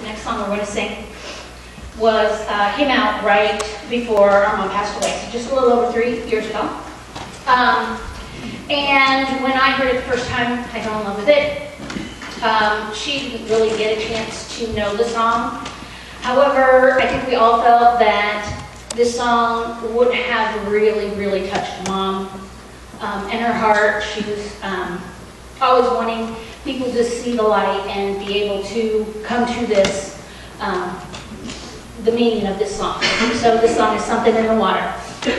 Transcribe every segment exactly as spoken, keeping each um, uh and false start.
next song we're going to sing was uh, came out right before our mom passed away, so just a little over three years ago. Um, and when I heard it the first time, I fell in love with it. Um, she didn't really get a chance to know the song. However, I think we all felt that this song would have really, really touched Mom um, in her heart. She was um, always wanting people to see the light and be able to come to this, um, the meaning of this song. So this song is Something in the Water.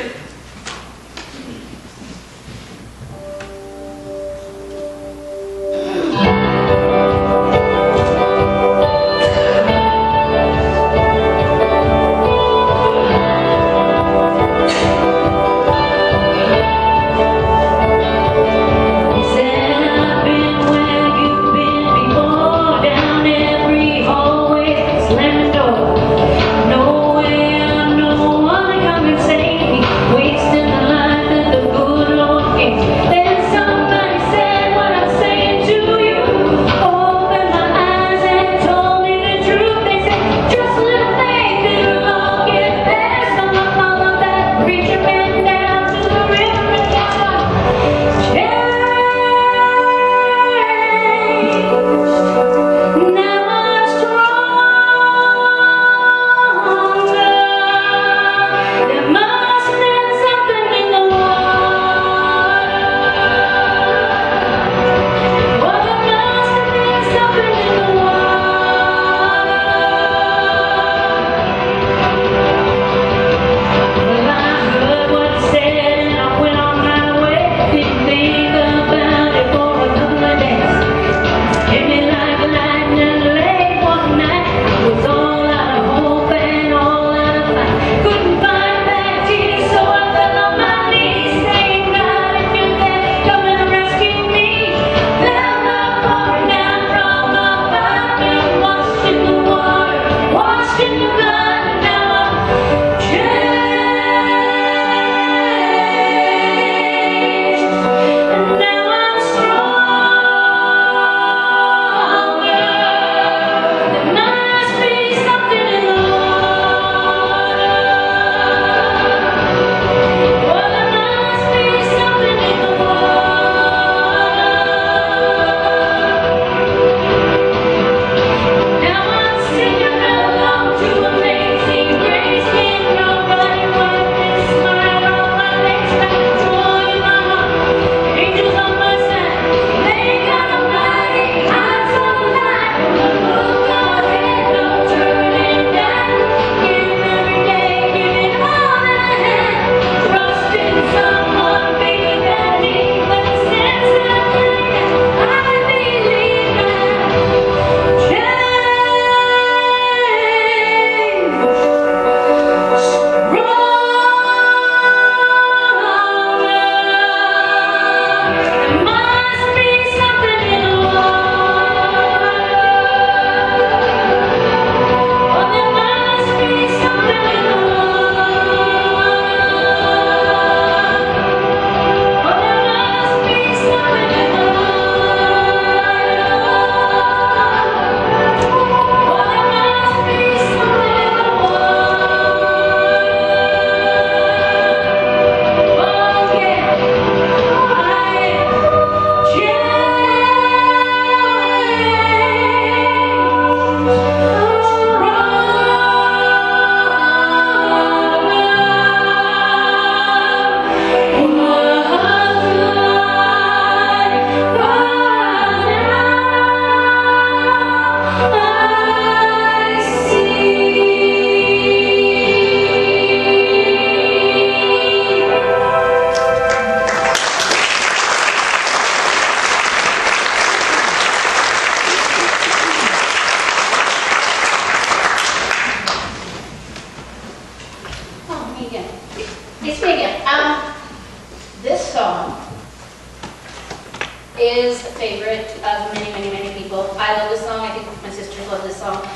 is a favorite of many, many, many people. I love this song. I think my sisters love this song.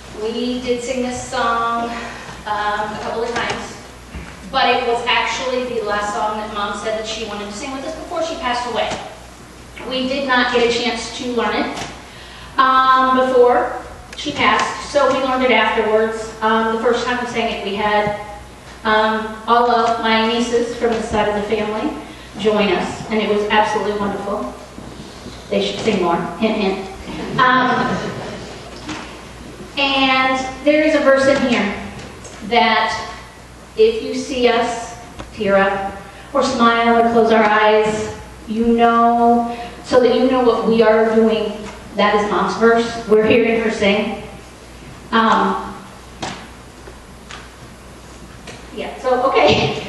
We did sing this song um, a couple of times, but it was actually the last song that Mom said that she wanted to sing with us before she passed away. We did not get a chance to learn it um, before she passed, so we learned it afterwards. Um, the first time we sang it, we had um, all of my nieces from this side of the family join us, and it was absolutely wonderful. They should sing more, hint, hint. Um, and there is a verse in here that if you see us tear up or smile or close our eyes, you know, so that you know what we are doing. That is Mom's verse. We're hearing her sing. Um, yeah, so, okay.